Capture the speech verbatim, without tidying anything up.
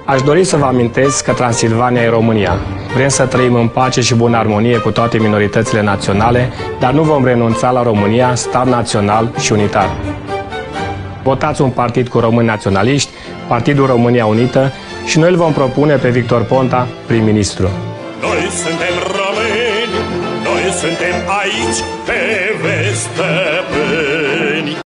Aș dori să vă amintesc că Transilvania e România. Vrem să trăim în pace și bună armonie cu toate minoritățile naționale, dar nu vom renunța la România, stat național și unitar. Votați un partid cu români naționaliști, Partidul România Unită, și noi îl vom propune pe Victor Ponta prim-ministru. Noi suntem români, noi suntem aici pe veste.